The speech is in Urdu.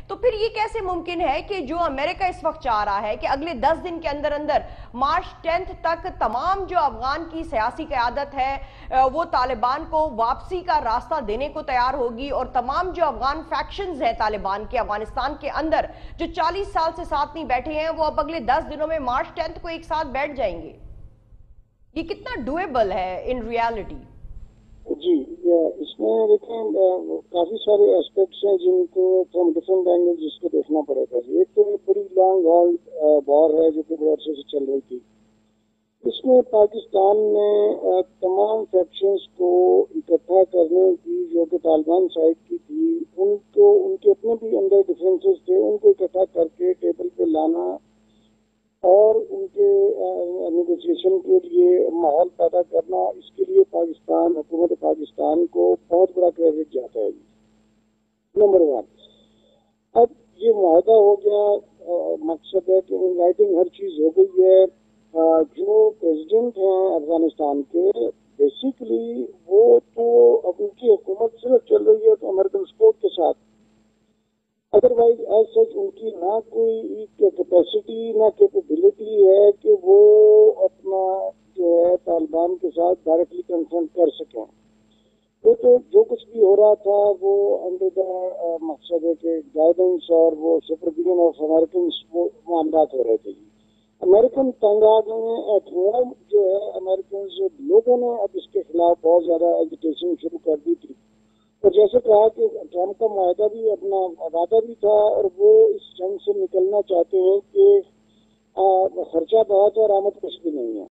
تو پھر یہ کیسے ممکن ہے کہ جو امریکہ اس وقت چاہ رہا ہے کہ اگلے 10 دن کے اندر اندر مارچ 10 تک تمام جو افغان کی سیاسی قیادت ہے وہ طالبان کو واپسی کا راستہ دینے کو تیار ہوگی، اور تمام جو افغان فیکشنز ہیں طالبان کے افغانستان کے اندر جو 40 سال سے ساتھ نہیں بیٹھے ہیں، وہ اب اگلے 10 دنوں میں مارچ 10 کو ایک ساتھ بیٹھ جائیں گے؟ یہ کتنا ڈویبل ہے ان ریالٹی؟ جی، اس میں دیکھیں کافی سارے اسپیکٹس ہیں جن کو فرام ڈفرنٹ اینگلز کو دیکھنا پڑے گا۔ ایک تو بڑی لانگ ہال وار ہے جو کہ بڑے عرصے سے چل رہی تھی۔ اس میں پاکستان نے تمام فیکشنز کو اکٹھا کرنے کی جو کہ طالبان سائڈ کی تھی، ان کے اپنے بھی اندر ڈفرینسز تھے، ان کو اکٹھا کر کے ٹیبل پہ لانا اور ان کے نیگوسیشن کے لیے ماحول پیدا کرنا، اس کے لیے پاکستان حکومت پاکستان کو بہت بڑا کریڈٹ جاتا ہے۔ نمبر 1، اب یہ معاہدہ ہو گیا، مقصد ہے کہ ان رائٹنگ ہر چیز ہو گئی ہے۔ جو پریزیڈنٹ ہیں افغانستان کے، بیسیکلی وہ تو اب ان کی حکومت صرف چل رہی ہے تو امریکن سپورٹ کے ساتھ، ادروائز ایز سچ ان کی نہ کوئی کیپیسٹی نہ کیپیبلٹی ہے کہ وہ اپنا جو ہے طالبان کے ساتھ ڈائریکٹلی کنفرنٹ کر سکیں۔ وہ تو جو کچھ بھی ہو رہا تھا وہ انڈر دا مقصد ہے کہ گائیڈنس اور وہ سپرویژن آف امریکن معاملات ہو رہے تھے۔ امریکن تنگ آ گئے ہیں ایٹ ہوم، جو ہے امریکن لوگوں نے اب اس کے خلاف بہت زیادہ ایجیٹیشن شروع کر دی تھی، اور جیسے کہا کہ ٹرمپ کا معاہدہ بھی اپنا وعدہ بھی تھا، اور وہ اس جنگ سے نکلنا چاہتے ہیں کہ خرچہ بہت اور آمد کچھ بھی نہیں ہے۔